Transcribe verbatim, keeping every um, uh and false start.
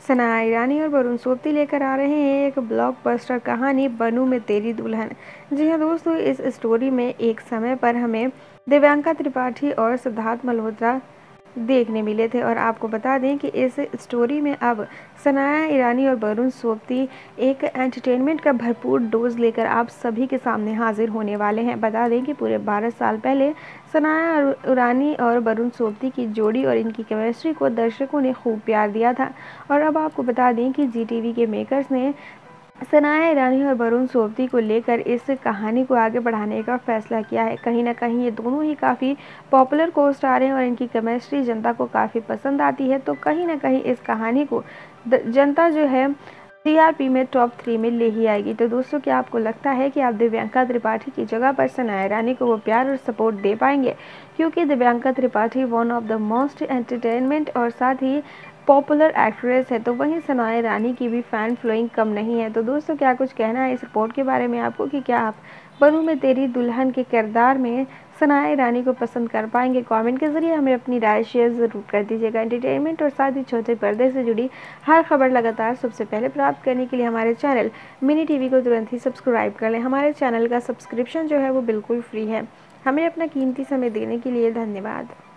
सनाया ईरानी और वरुण सोबती लेकर आ रहे हैं एक ब्लॉकबस्टर कहानी बनूं मैं तेरी दुल्हन। जी हाँ दोस्तों, इस स्टोरी में एक समय पर हमें दिव्यांका त्रिपाठी और सिद्धार्थ मल्होत्रा देखने मिले थे और आपको बता दें कि इस स्टोरी में अब सनाया ईरानी और वरुण सोबती एक एंटरटेनमेंट का भरपूर डोज लेकर आप सभी के सामने हाजिर होने वाले हैं। बता दें कि पूरे बारह साल पहले सनाया ईरानी और वरुण सोबती की जोड़ी और इनकी केमिस्ट्री को दर्शकों ने खूब प्यार दिया था और अब आपको बता दें कि जी टीवी के मेकर्स ने सनाया ईरानी और वरुण सोबती को लेकर इस कहानी को आगे बढ़ाने का फैसला किया है। कहीं ना कहीं ये दोनों ही काफ़ी पॉपुलर को स्टार हैं और इनकी केमिस्ट्री जनता को काफ़ी पसंद आती है। तो कहीं ना कहीं इस कहानी को जनता जो है टी आर पी में टॉप थ्री में ले ही आएगी। तो दोस्तों, क्या आपको लगता है कि आप दिव्यांका त्रिपाठी की जगह पर सनाया ईरानी को वो प्यार और सपोर्ट दे पाएंगे? क्योंकि Divyanka Tripathi one of the most entertainment और साथ ही पॉपुलर एक्ट्रेस है, तो वहीं सनाया ईरानी की भी फैन फॉलोइंग कम नहीं है। तो दोस्तों, क्या कुछ कहना है इस रिपोर्ट के बारे में आपको कि क्या आप बनूं मैं तेरी दुल्हन के किरदार में सनाया ईरानी को पसंद कर पाएंगे? कमेंट के जरिए हमें अपनी राय शेयर ज़रूर कर दीजिएगा। एंटरटेनमेंट और साथ ही छोटे पर्दे से जुड़ी हर खबर लगातार सबसे पहले प्राप्त करने के लिए हमारे चैनल मिनी टीवी को तुरंत ही सब्सक्राइब कर लें। हमारे चैनल का सब्सक्रिप्शन जो है वो बिल्कुल फ्री है। हमें अपना कीमती समय देने के लिए धन्यवाद।